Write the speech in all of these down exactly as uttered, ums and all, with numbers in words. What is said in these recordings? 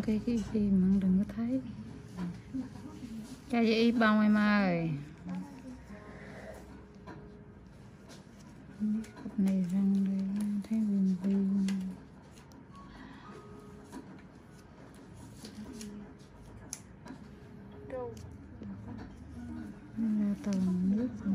cái cái gì mà đừng có thấy. Cho vậy bông em ơi. Cục này răng đây thấy viền viền. Ra toàn nước rồi.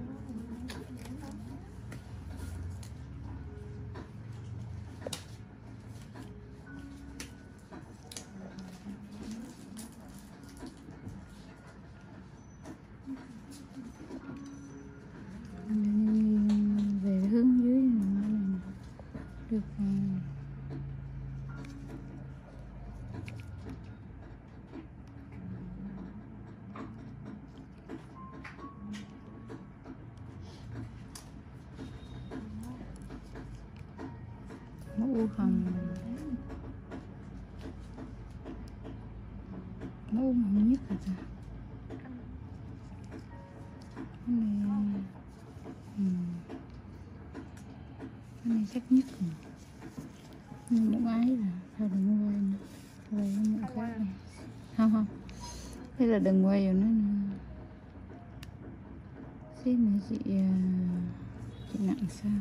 Về hướng dưới này được mũ hồng, mũ hồng nhất rồi ta. Cái này, ừ. Cái này chắc nhất rồi. Nhưng những ái là thôi đừng quay nữa, quay nó một cái này. Không không, thế là đừng quay vào nó nữa. Xếp nữa chị chị nặng sao?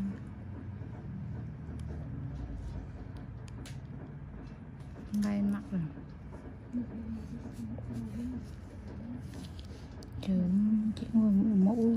Bay mặt rồi. Trời chị ngồi mũ mũ.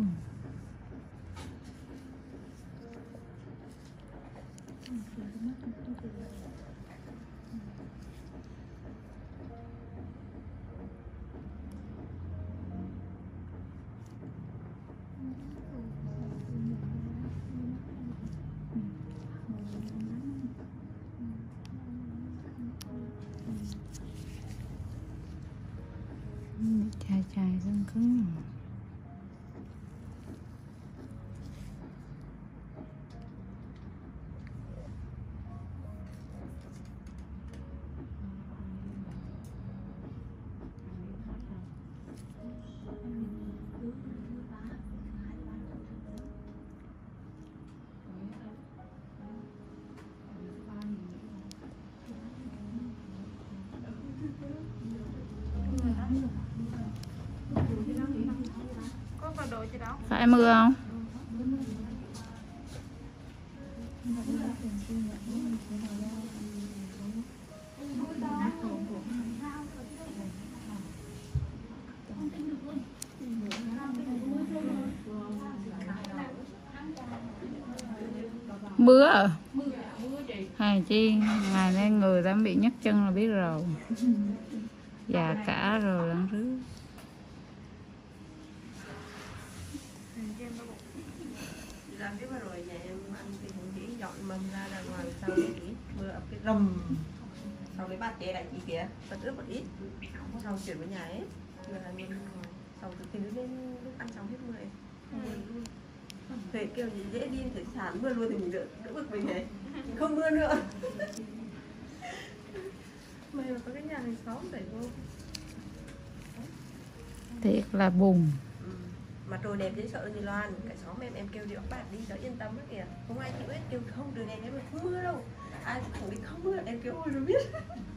Chai chai răng cứng. Phải mưa không? Mưa à? Hay chi ngày nay người ta bị nhấc chân là biết rồi. Già cả rồi lắm rứa. Làm tiếp rồi nhà em ăn thì cũng chỉ dọn mâm ra ra ngoài sau thì mưa ập cái rầm sau cái bát chế lại chị kìa bật ướp một ít sau chuyển vào nhà ấy rồi là mình sau từ từ đến lúc ăn xong hết mưa ấy về kêu gì dễ đi để sản mưa luôn thì mình đỡ đỡ bực mình này không mưa nữa. May mà có cái nhà này xóm đẩy vô Thiệt là buồn. Mà đồ đẹp dễ sợ như Loan, cái xóm em em kêu đi các bạn đi cho yên tâm hết kìa, không ai chịu hết, kêu không đường này em không mưa đâu, ai khẳng định không mưa, em kêu ôi rồi biết.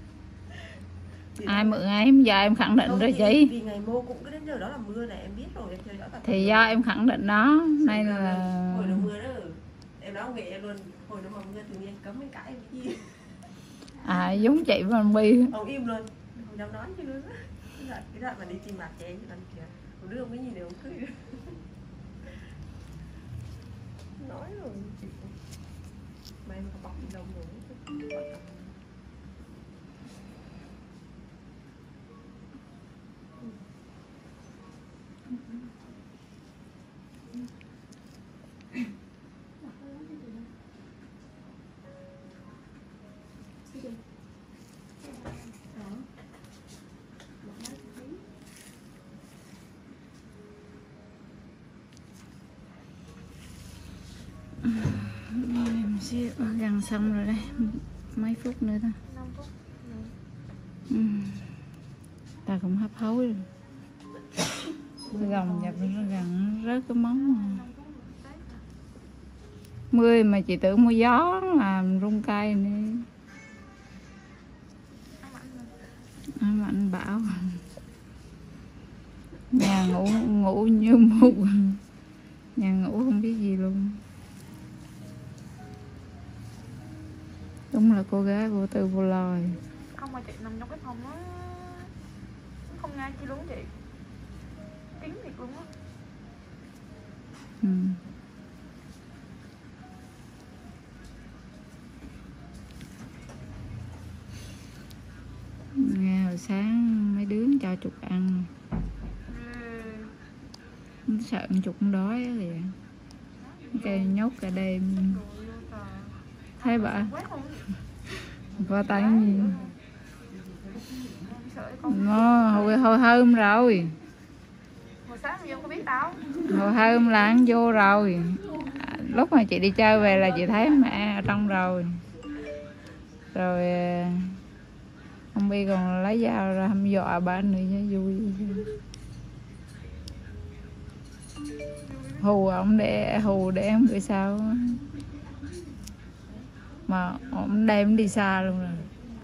Ai mượn ai em giờ em khẳng định không, rồi thì, chị. Vì ngày mô cũng cứ đến giờ đó là mưa này em biết rồi, em theo dõi cả. Thì do em khẳng định đó, nay là hồi nó mưa đó, em nói về em luôn, hồi nó mà mưa tự nhiên cấm cái cãi cái gì. À giống chị và Bi. Ông im luôn, không dám nói chứ nữa. Cái đoạn mà đi tìm mặt chị bạn kìa, một đứa không cái gì đều không cười. Nói rồi chị may mà bọc đi đông rồi. Em sẽ gần xong rồi đây, mấy phút nữa thôi. Ừ. Ta cũng hấp hối rồi. Gồng dập nó gần rớt cái móng mà. Mưa mà chị tưởng mưa gió làm rung cây nữa. Mạnh bảo nhà ngủ ngủ như một nhà ngủ không biết gì luôn. Đúng là cô gái vô tư vô lo. Không mà chị nằm trong cái phòng nó không nghe chi luôn chị, kín thiệt luôn á. Ừ. Nghe hồi sáng mấy đứa cho chuột ăn, Ừ. sợ con chuột con đói á thì cái nhốt cả đêm. Thấy bà qua tay gì nó hồi hồi hôm rồi, Hồi sáng mà vô có biết đâu. hồi hôm là ăn vô rồi. À, lúc mà chị đi chơi về là chị thấy mẹ ở trong rồi. Rồi ông Bi còn lấy dao ra hăm dọa bà nữa cho vui. Hù ông để hù để em gửi sao mà ông đem đi xa luôn rồi.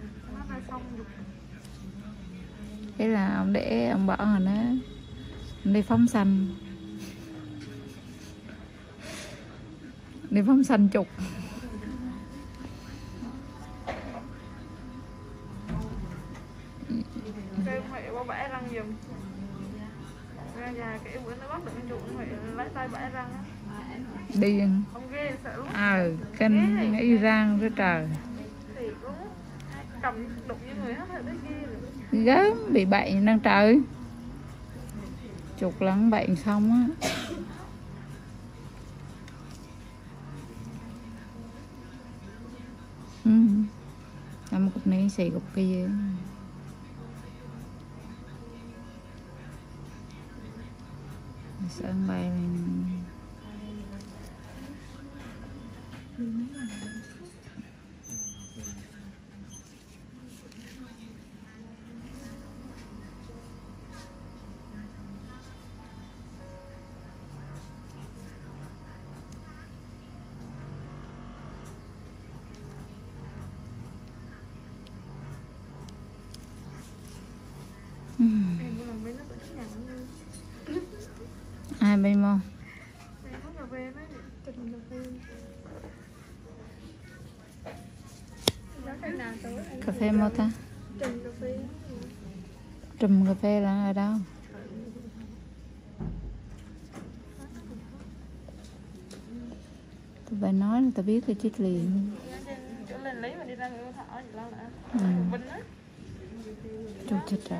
Thế là ông để ông bảo là nó ông đi phóng sanh, đi phóng sanh chuột. Kêu mẹ bỏ bẻ răng giùm. Ra nhà cái bữa nó bắt được con chuột mẹ lấy tay bẻ răng á. Điên. Không ghê sợ lắm. Ờ, canh nghĩ răng với trời. Thiệt luôn á. Cầm đụng như người hết rồi, thấy ghê rồi. Gớm bị bệnh đang trời. Chuột lắng bệnh xong á. Ừ. Làm cục này xì cục kia. Sợ bay lên. Ừ. Ai bên mô? Cà phê mô ta? Trùm cà phê là ở đâu? Tụi bà nói là tao biết tôi chết liền. Chỗ lên lấy mà đi ra người thỏ gì lâu nữa. Ừ. Bình á. Trời chết trời.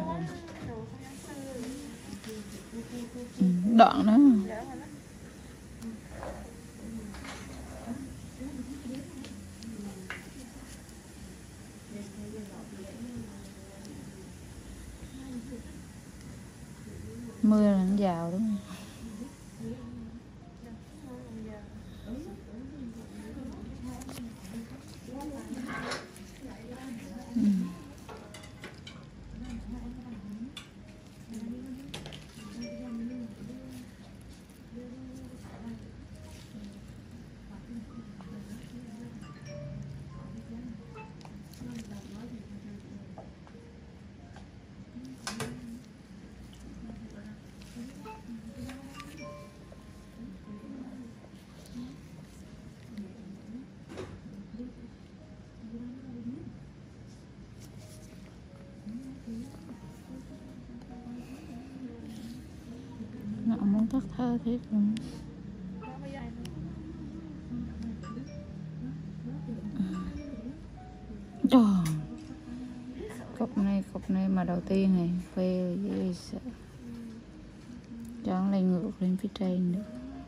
Ừ, đoạn đó. Mưa là nó vào đúng không? Ừ. Nó muốn tắt thơ thiệt luôn. Trời, cốc này cốc này mà đầu tiên này phê dễ sợ. Cho nó lên ngược lên phía trên nữa.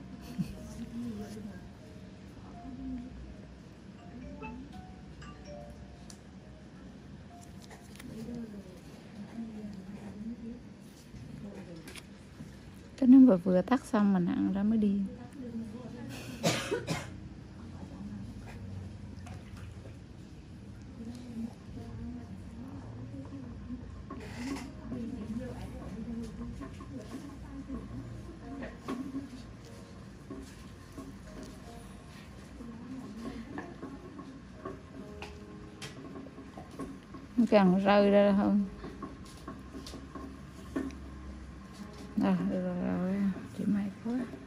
Cái nó vừa vừa tắt xong mà nặng ra mới đi. Nó càng rơi ra hơn. À, được rồi, rồi. Chị mệt quá.